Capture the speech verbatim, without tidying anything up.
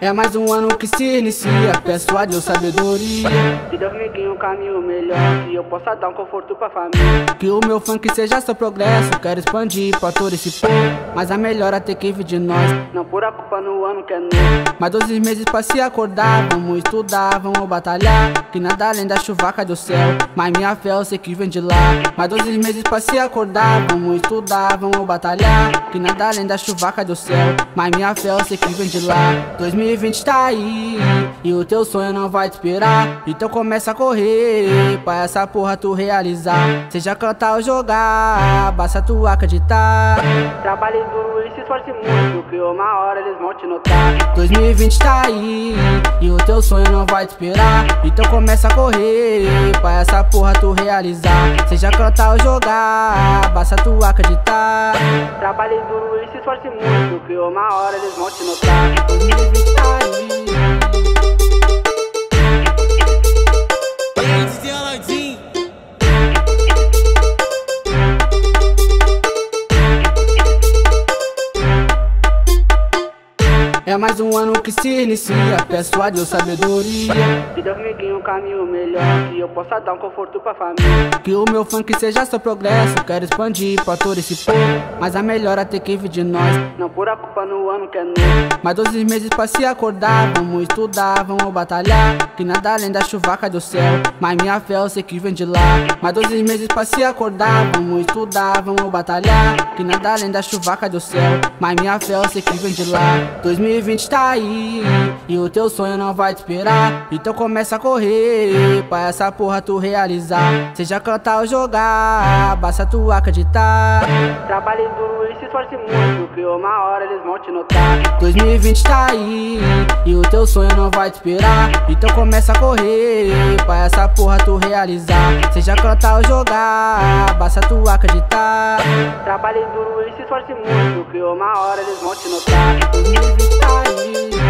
É mais um ano que se inicia, peço a Deus sabedoria. Que Deus me guie um caminho melhor, que eu possa dar um conforto pra família. Que o meu funk seja seu progresso, quero expandir pra todo esse povo. Mas a melhora tem que vir de nós, não por a culpa no ano que é novo. Mais doze meses pra se acordar, vamos estudar, vamos batalhar. Que nada além da chuva cai do céu, mas minha fé eu sei que vem de lá. Mais doze meses pra se acordar, vamos estudar, vamos batalhar. Que nada além da chuva cai do céu, mas minha fé eu sei que vem de lá. dois mil e vinte tá aí, e o teu sonho não vai te esperar. Então começa a correr, pra essa porra tu realizar. Seja cantar ou jogar, basta tu acreditar. Trabalhe duro e se esforce muito, que uma hora eles vão te notar. dois mil e vinte tá aí, e o teu sonho não vai te esperar. Então começa a correr, pra essa porra tu realizar. Seja cantar ou jogar, basta tu acreditar. Trabalhe duro e se esforce muito, que uma hora eles vão te notar. dois mil e vinte tá aí. É mais um ano que se inicia, peço a Deus sabedoria. Que Deus me guie um caminho melhor, que eu possa dar um conforto pra família. Que o meu funk seja seu progresso, quero expandir pra todo esse povo. Mas a melhora tem que vir de nós, não por a culpa no ano que é novo. Mais doze meses pra se acordar, vamos estudar, vamos batalhar. Que nada além da chuva cai do céu, mas minha fé eu sei que vem de lá. Mais doze meses pra se acordar, vamos estudar, vamos batalhar. Que nada além da chuva cai do céu, mas minha fé eu sei que vem de lá. dois mil e vinte tá aí, e o teu sonho não vai te esperar. Então começa a correr, pra essa porra tu realizar. Seja cantar ou jogar, basta tu acreditar. Trabalhe duro e se esforce muito, que uma hora eles vão te notar. dois mil e vinte tá aí, e o teu sonho não vai te esperar. Então começa a correr, pra essa porra tu realizar. Seja cantar ou jogar, basta tu acreditar. Trabalhe duro e se esforce muito, que uma hora eles vão te notar. dois mil e vinte tá aí.